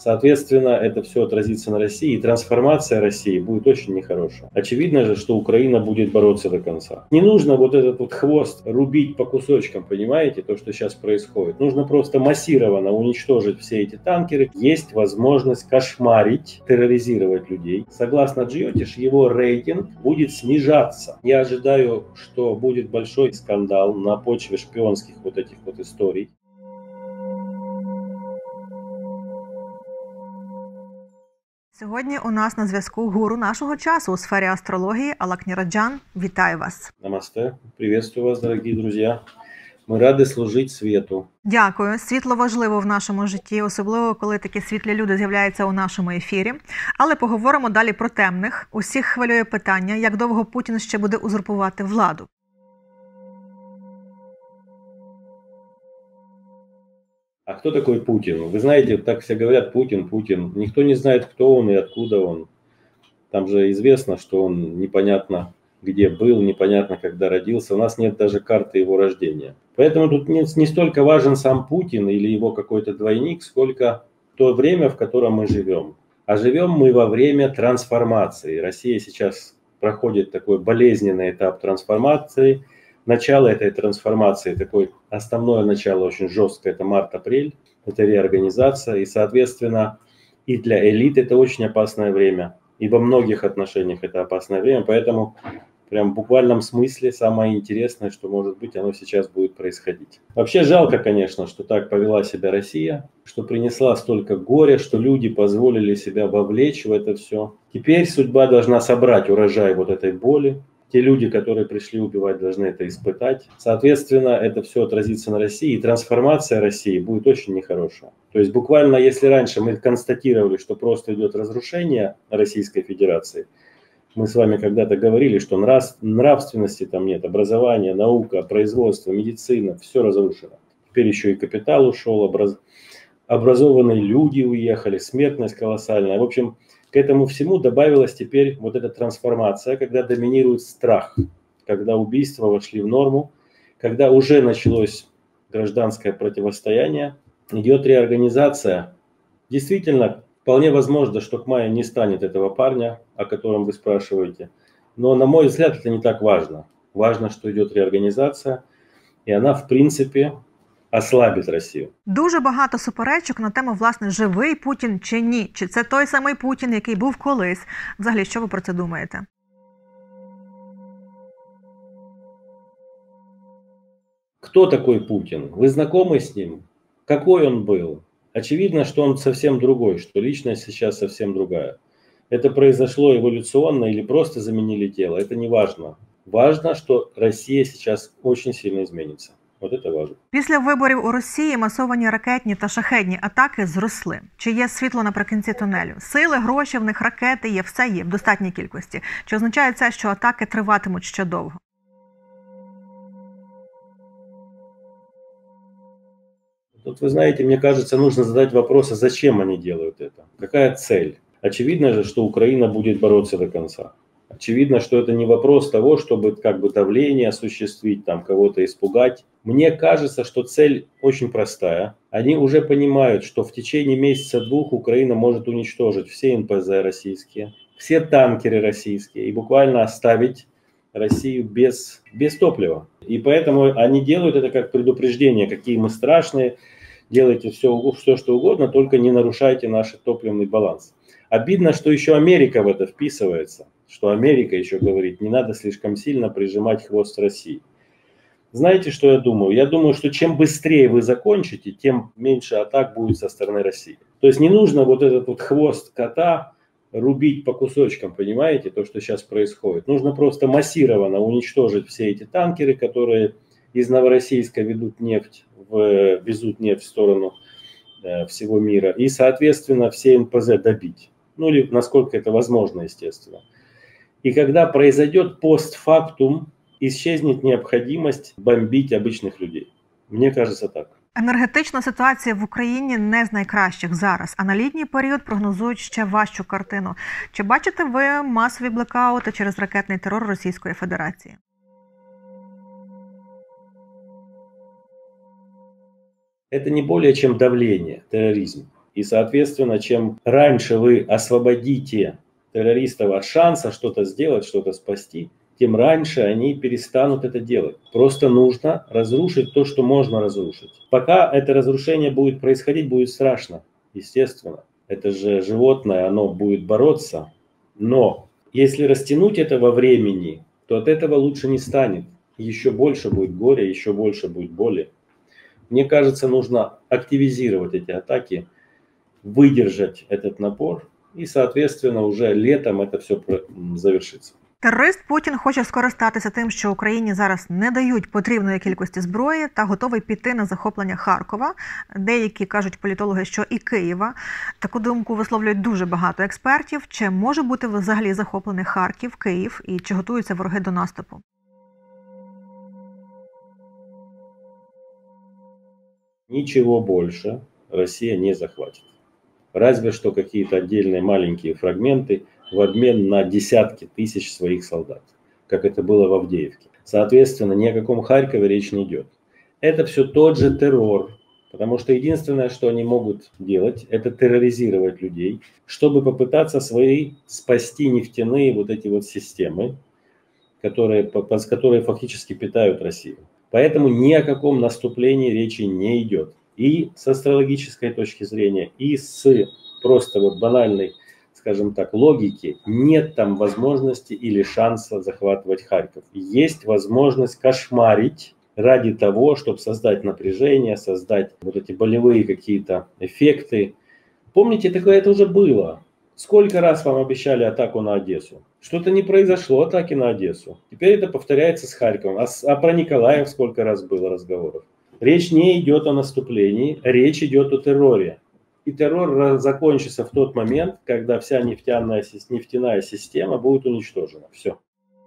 Соответственно, это все отразится на России, и трансформация России будет очень нехорошая. Очевидно же, что Украина будет бороться до конца. Не нужно вот этот вот хвост рубить по кусочкам, понимаете, то, что сейчас происходит. Нужно просто массированно уничтожить все эти танкеры. Есть возможность кошмарить, терроризировать людей. Согласно Джиотиш, его рейтинг будет снижаться. Я ожидаю, что будет большой скандал на почве шпионских вот этих вот историй. Сьогодні у нас на зв'язку гуру нашого часу у сфері астрології Алак Ніраджан. Вітаю вас. Намасте. Приветствую вас, дорогие друзья. Ми раді служити світу. Дякую. Світло важливо в нашому житті, особливо коли такі світлі люди з'являються у нашому ефірі. Але поговоримо далі про темних. Усіх хвилює питання, як довго Путін ще буде узурпувати владу. А кто такой Путин? Вы знаете, так все говорят, Путин, Путин. Никто не знает, кто он и откуда он. Там же известно, что он непонятно где был, непонятно когда родился. У нас нет даже карты его рождения. Поэтому тут не столько важен сам Путин или его какой-то двойник, сколько то время, в котором мы живем. А живем мы во время трансформации. Россия сейчас проходит такой болезненный этап трансформации. Начало этой трансформации, такое основное начало очень жесткое, это март-апрель, это реорганизация. И, соответственно, и для элит это очень опасное время. И во многих отношениях это опасное время. Поэтому прям в буквальном смысле самое интересное, что может быть, оно сейчас будет происходить. Вообще жалко, конечно, что так повела себя Россия, что принесла столько горя, что люди позволили себя вовлечь в это все. Теперь судьба должна собрать урожай вот этой боли. Те люди, которые пришли убивать, должны это испытать. Соответственно, это все отразится на России, и трансформация России будет очень нехорошая. То есть буквально, если раньше мы констатировали, что просто идет разрушение Российской Федерации, мы с вами когда-то говорили, что нравственности там нет, образование, наука, производство, медицина, все разрушено. Теперь еще и капитал ушел, образованные люди уехали, смертность колоссальная. В общем, к этому всему добавилась теперь вот эта трансформация, когда доминирует страх, когда убийства вошли в норму, когда уже началось гражданское противостояние, идет реорганизация. Действительно, вполне возможно, что к маю не станет этого парня, о котором вы спрашиваете. Но, на мой взгляд, это не так важно. Важно, что идет реорганизация, и она, в принципе, ослабить Росію. Дуже багато суперечок на тему, власне, живий Путін чи ні. Чи це той самий Путін, який був колись? Взагалі, що ви про це думаєте? Кто такой Путин? Вы знакомы с ним? Какой он был? Очевидно, что он совсем другой, что личность сейчас совсем другая. Это произошло эволюционно или просто заменили тело, это не важно. Важно, что Россия сейчас очень сильно изменится. От це важливо. Після виборів у Росії масовані ракетні та шахедні атаки зросли. Чи є світло наприкінці тунелю? Сили, гроші, в них ракети є, все є в достатній кількості. Чи означає це, що атаки триватимуть ще довго? Тут, вы знаете, мне кажется, нужно задать вопрос, а зачем они делают это? Какая цель? Очевидно же, что Украина будет бороться до конца. Очевидно, что это не вопрос того, чтобы как бы давление осуществить, там кого-то испугать. Мне кажется, что цель очень простая. Они уже понимают, что в течение месяца-двух Украина может уничтожить все НПЗ российские, все танкеры российские и буквально оставить Россию без топлива. И поэтому они делают это как предупреждение, какие мы страшные, делайте все, что угодно, только не нарушайте наш топливный баланс. Обидно, что еще Америка в это вписывается, что Америка еще говорит, не надо слишком сильно прижимать хвост России. Знаете, что я думаю? Я думаю, что чем быстрее вы закончите, тем меньше атак будет со стороны России. То есть не нужно вот этот вот хвост кота рубить по кусочкам, понимаете, то, что сейчас происходит. Нужно просто массированно уничтожить все эти танкеры, которые из Новороссийска везут нефть в сторону всего мира. И, соответственно, все НПЗ добить. Ну или насколько это возможно, естественно. И когда произойдет постфактум, исчезнет необходимость бомбить обычных людей. Мне кажется так. Енергетична ситуація в Україні не з найкращих зараз, а на літній період прогнозують ще важчу картину. Чи бачите ви масові блекаути через ракетний терор Російської Федерації? Это не более чем давление, терроризм. И, соответственно, чем раньше вы освободите террористов от шанса что-то сделать, что-то спасти, тем раньше они перестанут это делать. Просто нужно разрушить то, что можно разрушить. Пока это разрушение будет происходить, будет страшно, естественно. Это же животное, оно будет бороться. Но если растянуть это во времени, то от этого лучше не станет. Еще больше будет горя, еще больше будет боли. Мне кажется, нужно активизировать эти атаки, выдержать этот напор, і, соответственно, уже літом це все завершиться. Терорист Путін хоче скористатися тим, що Україні зараз не дають потрібної кількості зброї та готовий піти на захоплення Харкова. Деякі кажуть політологи, що і Києва. Таку думку висловлюють дуже багато експертів. Чи може бути взагалі захоплений Харків, Київ і чи готуються вороги до наступу? Ничего больше Россия не захватит. Разве что какие-то отдельные маленькие фрагменты в обмен на десятки тысяч своих солдат, как это было в Авдеевке. Соответственно, ни о каком Харькове речь не идет. Это все тот же террор, потому что единственное, что они могут делать, это терроризировать людей, чтобы попытаться спасти нефтяные вот эти вот системы, которые фактически питают Россию. Поэтому ни о каком наступлении речи не идет. И с астрологической точки зрения, и с просто вот банальной, скажем так, логики, нет там возможности или шанса захватывать Харьков. Есть возможность кошмарить ради того, чтобы создать напряжение, создать вот эти болевые какие-то эффекты. Помните, такое это уже было. Сколько раз вам обещали атаку на Одессу? Что-то не произошло, атаки на Одессу. Теперь это повторяется с Харьковом. А про Николаев сколько раз было разговоров? Речь не идет о наступлении, речь идет о терроре. И террор закончится в тот момент, когда вся нефтяная система будет уничтожена. Все.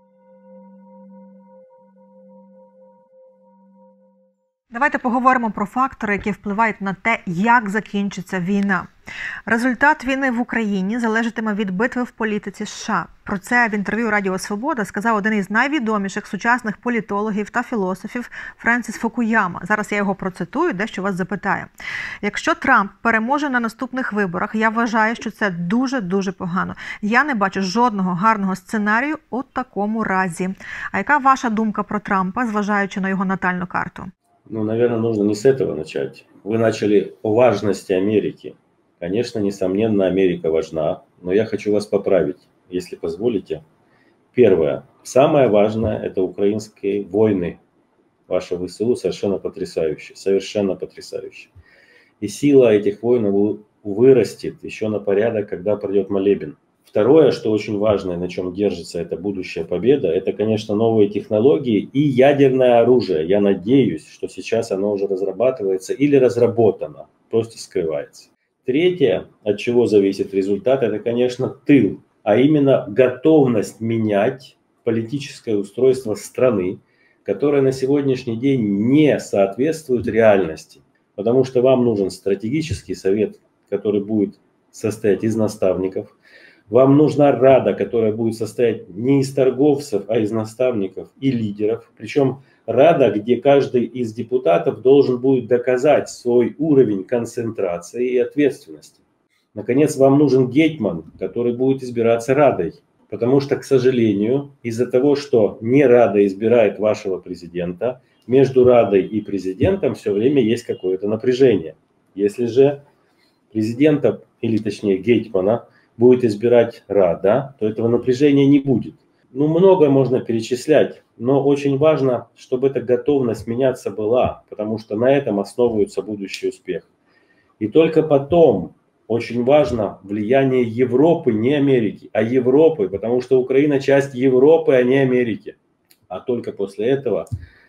Давайте поговоримо про фактори, які впливають на те, як закінчиться війна. Результат війни в Україні залежатиме від битви в політиці США. Про це в інтерв'ю Радіо Свобода сказав один із найвідоміших сучасних політологів та філософів Френсіс Фукуяма. Зараз я його процитую, дещо вас запитаю. Якщо Трамп переможе на наступних виборах, я вважаю, що це дуже-дуже погано. Я не бачу жодного гарного сценарію у такому разі. А яка ваша думка про Трампа, зважаючи на його натальну карту? Ну, наверное, нужно не с этого начать. Вы начали о важности Америки. Конечно, несомненно, Америка важна, но я хочу вас поправить, если позволите. Первое. Самое важное – это украинские войны. Ваше ВСУ совершенно потрясающе, совершенно потрясающе. И сила этих войн вырастет еще на порядок, когда пройдет молебен. Второе, что очень важно, на чем держится эта будущая победа, это, конечно, новые технологии и ядерное оружие. Я надеюсь, что сейчас оно уже разрабатывается или разработано, просто скрывается. Третье, от чего зависит результат, это, конечно, тыл, а именно готовность менять политическое устройство страны, которое на сегодняшний день не соответствует реальности. Потому что вам нужен стратегический совет, который будет состоять из наставников. Вам нужна рада, которая будет состоять не из торговцев, а из наставников и лидеров. Причем рада, где каждый из депутатов должен будет доказать свой уровень концентрации и ответственности. Наконец, вам нужен гетьман, который будет избираться радой. Потому что, к сожалению, из-за того, что не рада избирает вашего президента, между радой и президентом все время есть какое-то напряжение. Если же президента, или точнее гетьмана, будет избирать рада, то этого напряжения не будет. Ну, много можно перечислять, но очень важно, чтобы эта готовность меняться была, потому что на этом основывается будущий успех. И только потом очень важно влияние Европы, не Америки, а Европы, потому что Украина часть Европы, а не Америки. А только после этого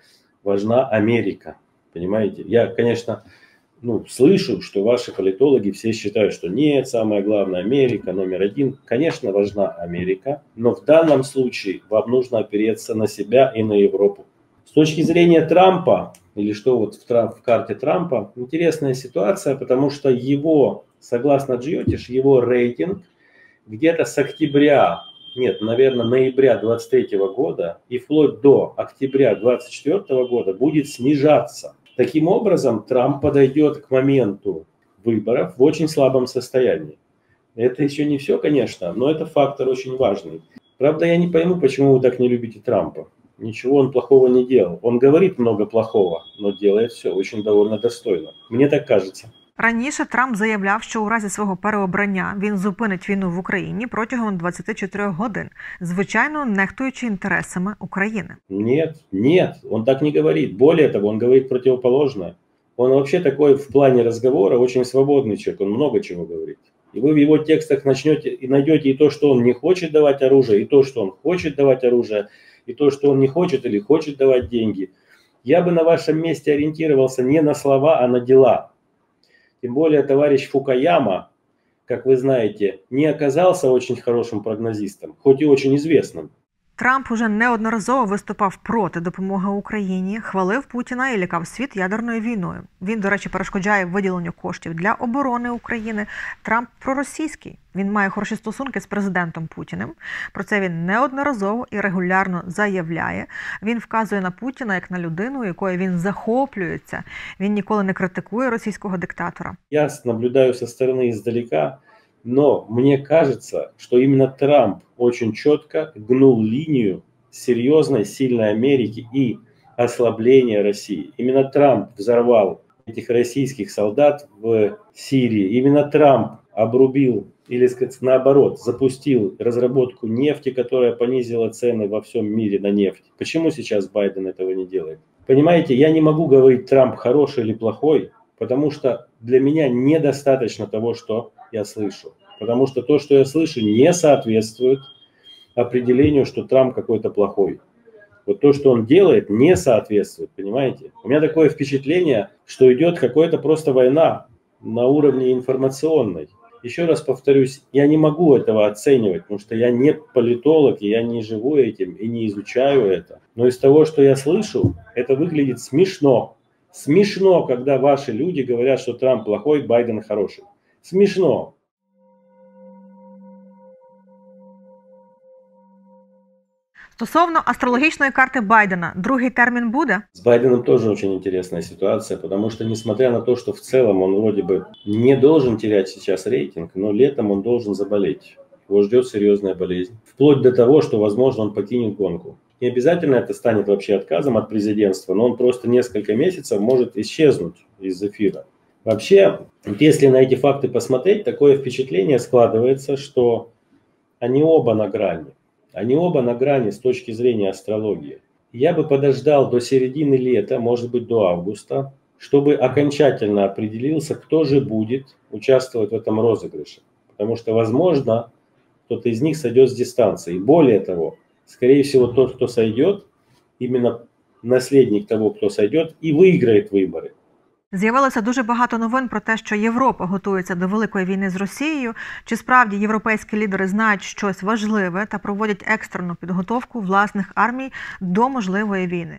важна Америка, понимаете? Я, конечно, слышу, что ваши политологи все считают, что нет, самое главное Америка, номер один. Конечно, важна Америка, но в данном случае вам нужно опереться на себя и на Европу. С точки зрения Трампа, или что вот в карте Трампа, интересная ситуация, потому что его, согласно Джиотиш, его рейтинг где-то с октября, нет, наверное, ноября 2023 года и вплоть до октября 2024 года будет снижаться. Таким образом, Трамп подойдет к моменту выборов в очень слабом состоянии. Это еще не все, конечно, но это фактор очень важный. Правда, я не пойму, почему вы так не любите Трампа. Ничего он плохого не делал. Он говорит много плохого, но делает все очень довольно достойно. Мне так кажется. Раніше Трамп заявляв, що у разі свого переобрання він зупинить війну в Україні протягом 24 годин, звичайно, нехтуючи інтересами України. Нет, он так не говорит. Более того, он говорит противоположное. Он вообще такой в плане разговора очень свободный человек, он много чего говорит. И вы в его текстах начнете и найдете и то, что он не хочет давать оружие, и то, что он хочет давать оружие, и то, что он не хочет или хочет давать деньги. Я бы на вашем месте ориентировался не на слова, а на дела. Тем более товарищ Фукаяма, как вы знаете, не оказался очень хорошим прогнозистом, хоть и очень известным. Трамп уже неодноразово виступав проти допомоги Україні, хвалив Путіна і лякав світ ядерною війною. Він, до речі, перешкоджає виділенню коштів для оборони України. Трамп проросійський. Він має хороші стосунки з президентом Путіним. Про це він неодноразово і регулярно заявляє. Він вказує на Путіна як на людину, якою він захоплюється. Він ніколи не критикує російського диктатора. Я наблюдаю со стороны издалека, но мне кажется, что именно Трамп очень четко гнул линию серьезной, сильной Америки и ослабления России. Именно Трамп взорвал этих российских солдат в Сирии. Именно Трамп обрубил, или, сказать, наоборот, запустил разработку нефти, которая понизила цены во всем мире на нефть. Почему сейчас Байден этого не делает? Понимаете, я не могу говорить, Трамп хороший или плохой, потому что для меня недостаточно того, что я слышу. Потому что то, что я слышу, не соответствует определению, что Трамп какой-то плохой. Вот то, что он делает, не соответствует, понимаете? У меня такое впечатление, что идет какая-то просто война на уровне информационной. Еще раз повторюсь, я не могу этого оценивать, потому что я не политолог, и я не живу этим и не изучаю это. Но из того, что я слышу, это выглядит смешно. Смешно, когда ваши люди говорят, что Трамп плохой, Байден хороший. Смешно. Стосовно астрологічної карти Байдена, другий термін буде? С Байденом тоже очень интересная ситуация, потому что, несмотря на то, что в целом он вроде бы не должен терять сейчас рейтинг, но летом он должен заболеть. Его ждет серьезная болезнь. Вплоть до того, что, возможно, он покинет гонку. Не обязательно это станет вообще отказом от президентства, но он просто несколько месяцев может исчезнуть из эфира. Вообще, если на эти факты посмотреть, такое впечатление складывается, что они оба на грани. Они оба на грани с точки зрения астрологии. Я бы подождал до середины лета, может быть до августа, чтобы окончательно определился, кто же будет участвовать в этом розыгрыше. Потому что, возможно, кто-то из них сойдет с дистанции. И более того, скорее всего, тот, кто сойдет, именно наследник того, кто сойдет, и выиграет выборы. З'явилося дуже багато новин про те, що Європа готується до великої війни з Росією. Чи справді європейські лідери знають щось важливе та проводять екстрену підготовку власних армій до можливої війни?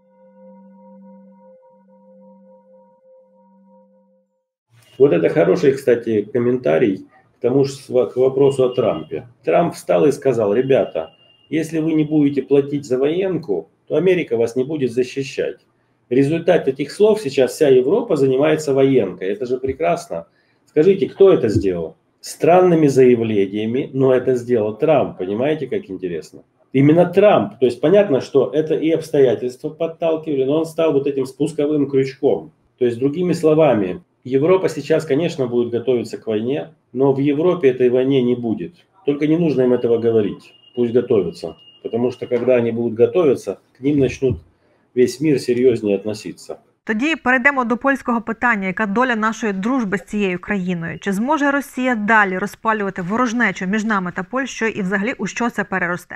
Вот это хороший, кстати, комментарий к тому же, к вопросу о Трампе. Трамп встал и сказал: ребята, если вы не будете платить за военку, то Америка вас не будет защищать. В результате этих слов сейчас вся Европа занимается военкой. Это же прекрасно. Скажите, кто это сделал? Странными заявлениями, но это сделал Трамп. Понимаете, как интересно? Именно Трамп. То есть понятно, что это и обстоятельства подталкивали, но он стал вот этим спусковым крючком. То есть, другими словами, Европа сейчас, конечно, будет готовиться к войне, но в Европе этой войне не будет. Только не нужно им этого говорить. Пусть готовятся. Потому что когда они будут готовиться, к ним начнут весь мир серйозніше относиться. Тоді перейдемо до польського питання. Яка доля нашої дружби з цією країною? Чи зможе Росія далі розпалювати ворожнечу між нами та Польщею і взагалі у що це переросте?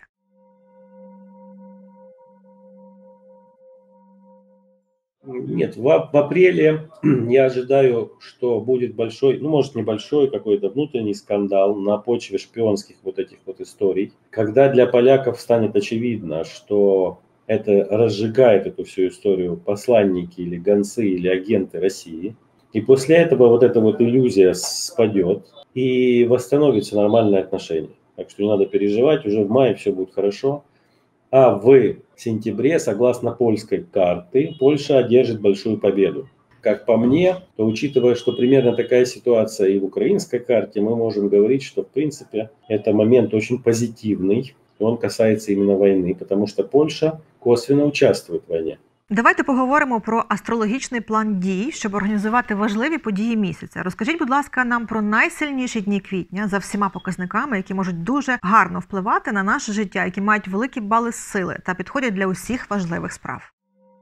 Нет, в апреле я ожидаю, что будет большой, ну может небольшой какой-то внутренний скандал на почве шпионских вот этих вот историй, когда для поляков станет очевидно, что это разжигает эту всю историю посланники или гонцы или агенты России. И после этого вот эта вот иллюзия спадет и восстановится нормальное отношение. Так что не надо переживать, уже в мае все будет хорошо. А в сентябре, согласно польской карте, Польша одержит большую победу. как по мне, то учитывая, что примерно такая ситуация и в украинской карте, мы можем говорить, что в принципе это момент очень позитивный, и он касается именно войны, потому что Польша косвенно участвует в войне. Давайте поговоримо про астрологічний план дій, щоб організувати важливі події місяця. Розкажіть, будь ласка, нам про найсильніші дні квітня за всіма показниками, які можуть дуже гарно впливати на наше життя, які мають великі бали сили та підходять для усіх важливих справ.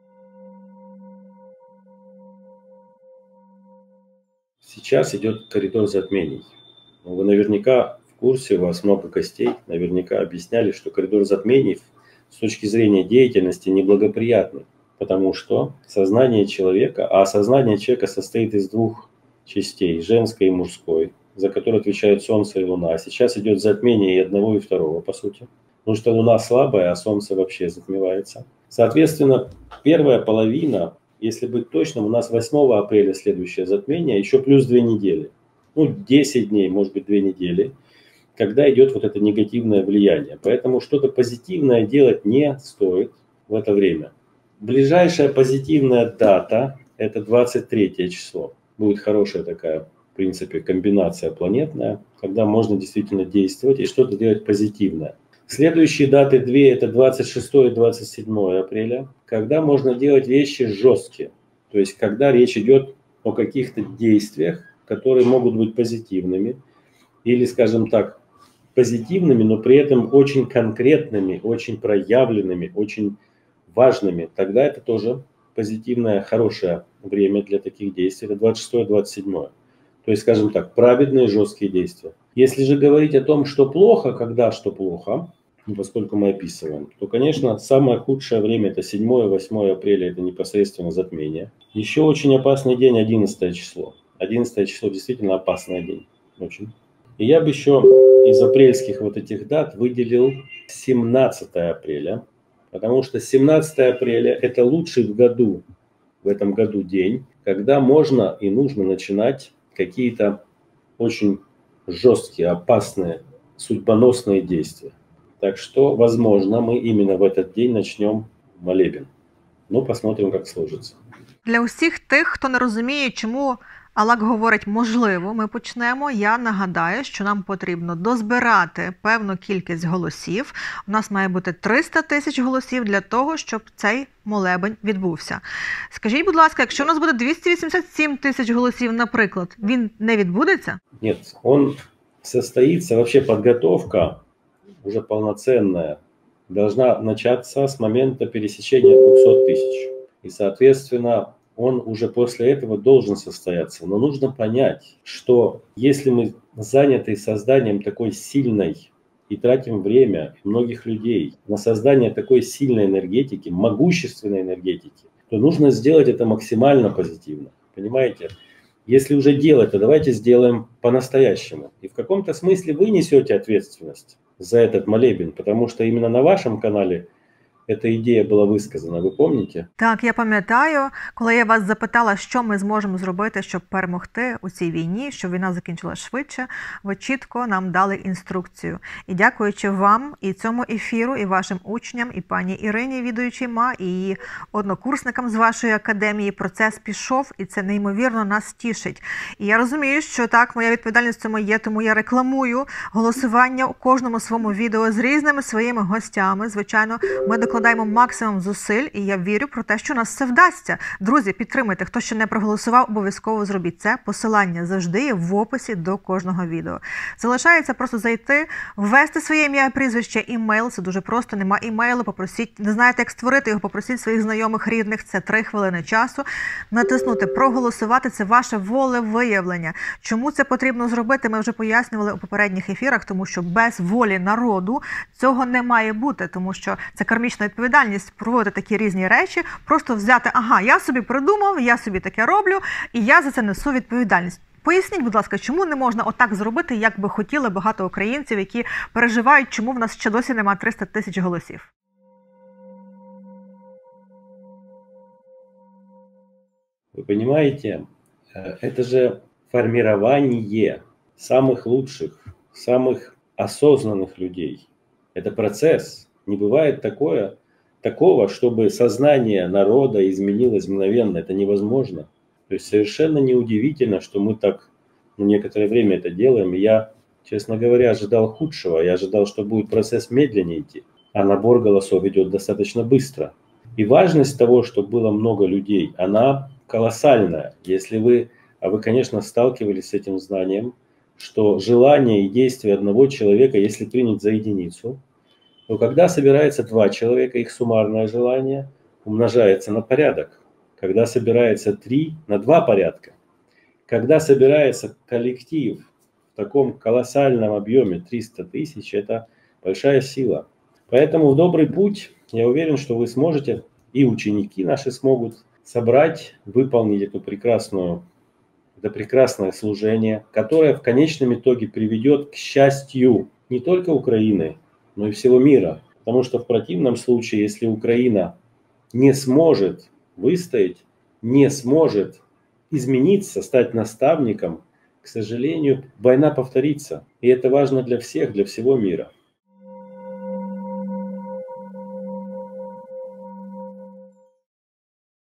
Сейчас идет коридор затмений. Вы наверняка в курсе, у вас много гостей, наверняка объясняли, что коридор затмений с точки зрения деятельности неблагоприятный. Потому что сознание человека, а сознание человека состоит из двух частей, женской и мужской, за которую отвечают Солнце и Луна. Сейчас идет затмение и одного, и второго, по сути. Потому что Луна слабая, а Солнце вообще затмевается. Соответственно, первая половина, если быть точным, у нас 8 апреля следующее затмение, еще плюс 2 недели. 10 дней, может быть, 2 недели, когда идет вот это негативное влияние. Поэтому что-то позитивное делать не стоит в это время. Ближайшая позитивная дата – это 23 число. Будет хорошая такая, в принципе, комбинация планетная, когда можно действительно действовать и что-то делать позитивное. Следующие даты две – это 26 и 27 апреля, когда можно делать вещи жесткие. То есть, когда речь идет о каких-то действиях, которые могут быть позитивными или, скажем так, позитивными, но при этом очень конкретными, очень проявленными, очень важными, тогда это тоже позитивное, хорошее время для таких действий. Это 26-27. То есть, скажем так, праведные, жесткие действия. Если же говорить о том, что плохо, когда что плохо, поскольку мы описываем, то, конечно, самое худшее время – это 7-8 апреля, это непосредственно затмение. Еще очень опасный день – 11 число. 11 число действительно опасный день. Очень. И я бы еще из апрельских вот этих дат выделил 17 апреля. Потому что 17 апреля – это лучший в этом году день, когда можно и нужно начинать какие-то очень жесткие, опасные, судьбоносные действия. Так что, возможно, мы именно в этот день начнем молебен. Ну, посмотрим, как сложится. Для усіх тих, хто не розуміє, чому Аллах говорить «можливо», ми почнемо. Я нагадаю, що нам потрібно дозбирати певну кількість голосів. У нас має бути 300 тисяч голосів для того, щоб цей молебень відбувся. Скажіть, будь ласка, якщо у нас буде 287 тисяч голосів, наприклад, він не відбудеться? Нет, он состоится, вообще подготовка уже полноценная должна начаться с момента пересечения 200 тысяч. И, соответственно, он уже после этого должен состояться. Но нужно понять, что если мы заняты созданием такой сильной и тратим время многих людей на создание такой сильной энергетики, могущественной энергетики, то нужно сделать это максимально позитивно. Понимаете? Если уже делать, то давайте сделаем по-настоящему. И в каком-то смысле вы несете ответственность за этот молебен, потому что именно на вашем канале эта ідея була висказана, ви пам'ятаєте? Так, я пам'ятаю, коли я вас запитала, що ми зможемо зробити, щоб перемогти у цій війні, щоб війна закінчилася швидше, ви чітко нам дали інструкцію. І дякуючи вам, і цьому ефіру, і вашим учням, і пані Ірині, відуючій МА, і її однокурсникам з вашої академії, процес пішов, і це неймовірно нас тішить. І я розумію, що так, моя відповідальність в цьому є, тому я рекламую голосування у кожному своєму відео з різними своїми гостями. Звичайно, ми докладаємо максимум зусиль, і я вірю про те, що у нас все вдасться. Друзі, підтримайте. Хто ще не проголосував, обов'язково зробіть це. Посилання завжди є в описі до кожного відео. Залишається просто зайти, ввести своє ім'я, прізвище, імейл. Це дуже просто. Нема імейлу, попросіть, не знаєте, як створити його, попросіть своїх знайомих, рідних. Це 3 хвилини часу. Натиснути проголосувати – це ваше волевиявлення. Чому це потрібно зробити, ми вже пояснювали у попередніх ефірах, тому що без волі народу цього не має бути, тому що це кармічна відповідальність проводити такі різні речі, просто взяти, ага, я собі придумав, я собі таке роблю, і я за це несу відповідальність. Поясніть, будь ласка, чому не можна отак зробити, як би хотіли багато українців, які переживають, чому в нас ще досі нема 300 тисяч голосів? Вы понимаете, это же формирование самых лучших, самых осознанных людей. Это процесс. Не бывает такого, чтобы сознание народа изменилось мгновенно. Это невозможно. То есть совершенно неудивительно, что мы так некоторое время это делаем. И я, честно говоря, ожидал худшего. Я ожидал, что будет процесс медленнее идти, а набор голосов идет достаточно быстро. И важность того, что было много людей, она колоссальная. Если вы, а вы, конечно, сталкивались с этим знанием, что желание и действие одного человека, если принять за единицу, то когда собирается два человека, их суммарное желание умножается на порядок. Когда собирается 3, на 2 порядка. Когда собирается коллектив в таком колоссальном объеме 300 тысяч, это большая сила. Поэтому в добрый путь, я уверен, что вы сможете, и ученики наши смогут собрать, выполнить это прекрасное служение, которое в конечном итоге приведет к счастью не только Украины, но и всего мира. Потому что в противном случае, если Украина не сможет выстоять, не сможет измениться, стать наставником, к сожалению, война повторится. И это важно для всех, для всего мира.